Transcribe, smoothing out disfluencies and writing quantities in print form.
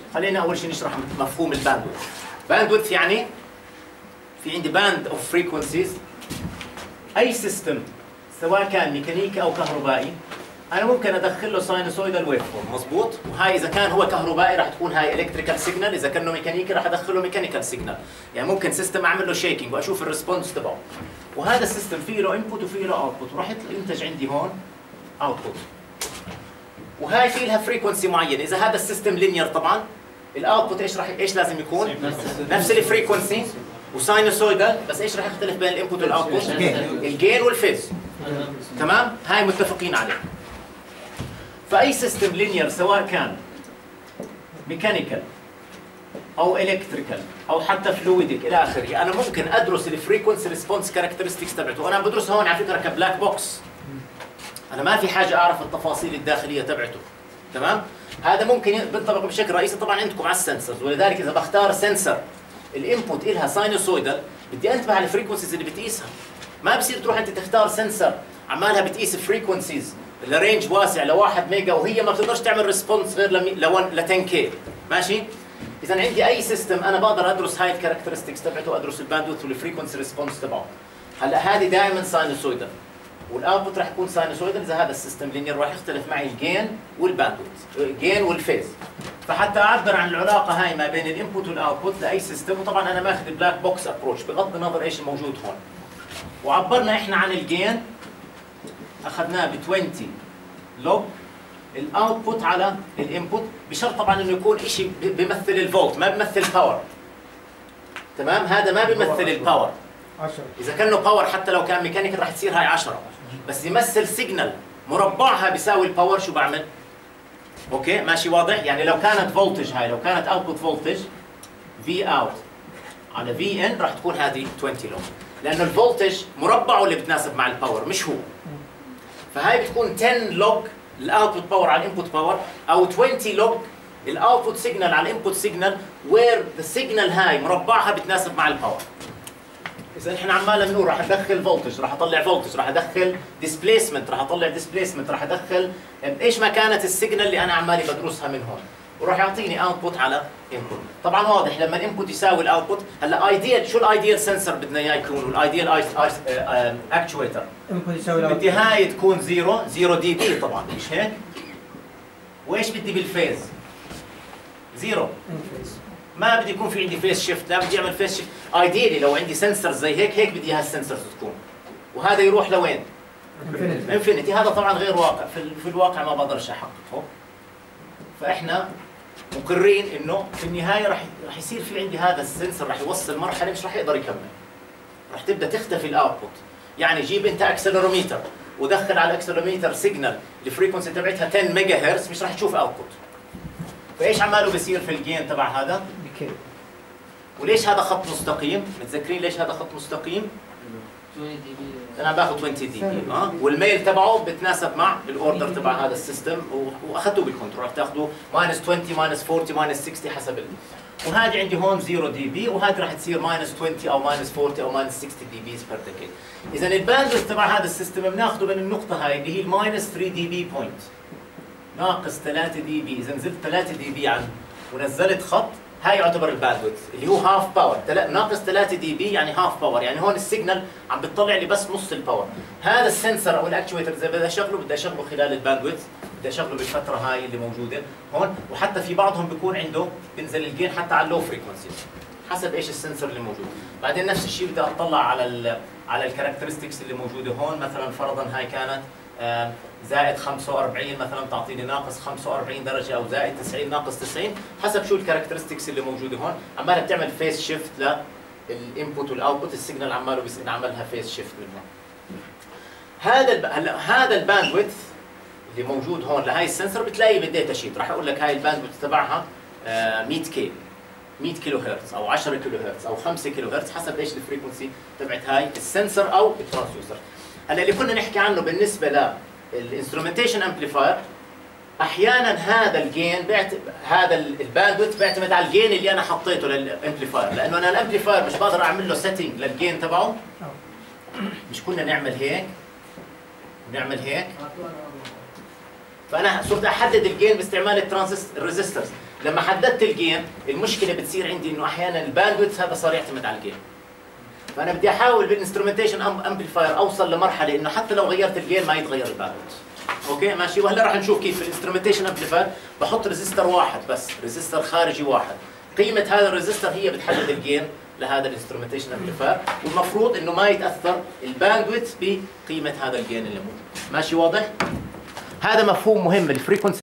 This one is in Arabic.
خلينا اول شيء نشرح مفهوم الباندويث. باندويث يعني في عندي باند اوف فريكونسيز. اي سيستم سواء كان ميكانيكي او كهربائي انا ممكن ادخل له ساينوسويدال ويف فورم، مضبوط؟ وهاي اذا كان هو كهربائي راح تكون هاي الكتريكال سيجنال، اذا كانه ميكانيكي راح ادخله ميكانيكال سيجنال. يعني ممكن سيستم اعمل له شيكينج واشوف الريسبونس تبعه. وهذا السيستم فيه له انبوت وفيه له اوتبوت، وراح ينتج عندي هون اوتبوت. وهاي في لها فريكونسي معينه، اذا هذا السيستم لينير طبعا الاوتبوت ايش لازم يكون؟ نفس الفريكونسي وساينوسويدال، بس ايش راح يختلف بين الانبوت والاوتبوت؟ الجين والفيز. تمام؟ هاي متفقين عليه. فاي سيستم لينير سواء كان ميكانيكال او الكتريكال او حتى فلويدك الى اخره، انا ممكن ادرس الفريكونسي ريسبونس كاركترستكس تبعته، وانا بدرسها هون على فكره كبلاك بوكس. انا ما في حاجه اعرف التفاصيل الداخليه تبعته. تمام؟ هذا ممكن بينطبق بشكل رئيسي طبعا عندكم على السنسرز، ولذلك اذا بختار سنسر الانبوت لها ساينوسويدال بدي انتبه على الفريكونسيز اللي بتقيسها. ما بصير تروح انت تختار سنسر عمالها بتقيس فريكونسيز لرينج واسع ل 1 ميجا وهي ما بتقدرش تعمل ريسبونس غير ل 10 كي. ماشي؟ اذا عندي اي سيستم انا بقدر ادرس هاي الكاركترستكس تبعته، ادرس الباندويث والفريكونسي ريسبونس تبعه. هلا هذه دائما ساينوسويدال، والاوتبوت راح يكون ساينوسويدال. اذا هذا السيستم لينير راح يختلف معي الجين والباندويث، الجين والفيز. فحتى اعبر عن العلاقه هاي ما بين الانبوت والاوتبوت لاي سيستم، وطبعا انا ماخذ بلاك بوكس ابروتش بغض النظر ايش الموجود هون. وعبرنا احنا عن الجين اخذناه ب 20 لوج الاوتبوت على الانبوت، بشرط طبعا انه يكون شيء بيمثل الفولت، ما بيمثل باور. تمام؟ هذا ما بيمثل الباور. 10 اذا كان له باور حتى لو كان ميكانيكال راح تصير هاي 10، بس يمثل سيجنال مربعها بيساوي الباور. شو بعمل؟ اوكي ماشي واضح؟ يعني لو كانت فولتج، هاي لو كانت اوتبوت فولتج في اوت على في ان راح تكون هذه 20 لوج، لانه الفولتج مربعه اللي بتناسب مع الباور مش هو. فهاي بتكون 10 لوج الاوتبوت باور على الانبوت باور، او 20 لوج الاوتبوت سيجنال على الانبوت سيجنال، وير ذا سيجنال هاي مربعها بتناسب مع الباور. اذا احنا عمالنا بنقول راح ادخل فولتج، راح اطلع فولتج، راح ادخل ديسبيسمنت، راح اطلع ديسبيسمنت، راح ادخل ايش ما كانت السيجنال اللي انا عمالي بدرسها من هون، وراح يعطيني اوتبوت على انبوت. طبعا واضح لما الانبوت يساوي الاوتبوت. هلا ايديال، شو الايديال سنسر بدنا اياه يكون؟ والايديال اكتويتر انبوت يساوي بدي هاي تكون 0 دي بي طبعا، مش هيك؟ وايش بدي بالفيز؟ 0. ما بدي يكون في عندي فيس شيفت، لا بدي اعمل فيس شيفت. ايديالي لو عندي سنسر زي هيك بدي هالسنسرز تكون، وهذا يروح لوين؟ انفينيتي. هذا طبعا غير واقع، في الواقع ما بقدرش احققه. فاحنا مقرين انه في النهايه راح يصير في عندي هذا السنسر راح يوصل مرحله مش راح يقدر يكمل، راح تبدا تختفي الاوتبوت. يعني جيب انت اكسلروميتر ودخل على الاكسلروميتر سيجنال الفريكونسي تبعتها 10 ميجا هرتز، مش راح تشوف اوتبوت. فايش عماله بيصير في الجين تبع هذا؟ بكيف. وليش هذا خط مستقيم؟ متذكرين ليش هذا خط مستقيم؟ 20 دي بي. انا باخذ 20 دي بي والميل تبعه بتناسب مع الاوردر تبع هذا السيستم، واخذته بالكنترول راح تاخذه -20 -40 -60 حسب وهذه عندي هون 0 دي بي، وهذه راح تصير -20 او -40 او -60 دي بيز بير ديكيد. اذا الباندويث تبع هذا السيستم بناخذه من النقطه هاي اللي هي -3 دي بي بوينت، ناقص 3 دي بي. اذا نزلت 3 دي بي عن ونزلت خط، هاي يعتبر الباندويث اللي هو هاف باور. ناقص 3 دي بي يعني هاف باور، يعني هون السيجنال عم بتطلع لي بس نص الباور. هذا السنسر او الاكتويتر اذا بدي اشغله خلال الباندويث، بدي اشغله بالفتره هاي اللي موجوده هون. وحتى في بعضهم بيكون عنده بينزل الجين حتى على اللو فريكونسي حسب ايش السنسر اللي موجود. بعدين نفس الشيء بدي اطلع على الكاركترستكس اللي موجوده هون. مثلا فرضا هاي كانت زائد 45 مثلا تعطيني ناقص 45 درجه، او زائد 90 ناقص 90 حسب شو الكاركترستكس اللي موجوده هون. عمالها بتعمل فيس شيفت للانبوت والاوتبوت، السيجنال عماله بيعملها فيس شيفت منه. هذا الباندويث اللي موجود هون لهي السنسر بتلاقيه بالداتا شيت، راح اقول لك هاي الباندويث تبعها 100 كي 100 كيلو هرتز او 10 كيلو هرتز او 5 كيلو هرتز حسب ايش الفريكونسي تبعت هاي السنسر او الترانسديوسر. هلا اللي كنا نحكي عنه بالنسبه للانسترومنتيشن امبليفاير، احيانا هذا الجين هذا الباندويث بيعتمد على الجين اللي انا حطيته للامبليفاير، لانه انا الامبليفاير مش بقدر اعمل له سيتنج للجين تبعه. مش كنا نعمل هيك ونعمل هيك، فانا صرت احدد الجين باستعمال الريزيسترز. لما حددت الجين المشكله بتصير عندي انه احيانا الباندويث هذا صار يعتمد على الجين. فانا بدي احاول بالانسترومنتيشن امبليفاير اوصل لمرحله انه حتى لو غيرت الجين ما يتغير الباندويث. اوكي ماشي. وهلا راح نشوف كيف الانسترومنتيشن امبليفاير بحط ريزيستر واحد بس، ريزيستر خارجي واحد، قيمه هذا الريزيستر هي بتحدد الجين لهذا الانسترومنتيشن امبليفاير، والمفروض انه ما يتاثر الباندويث بقيمه هذا الجين اللي موجود. ماشي واضح؟ هذا مفهوم مهم الفريكونسي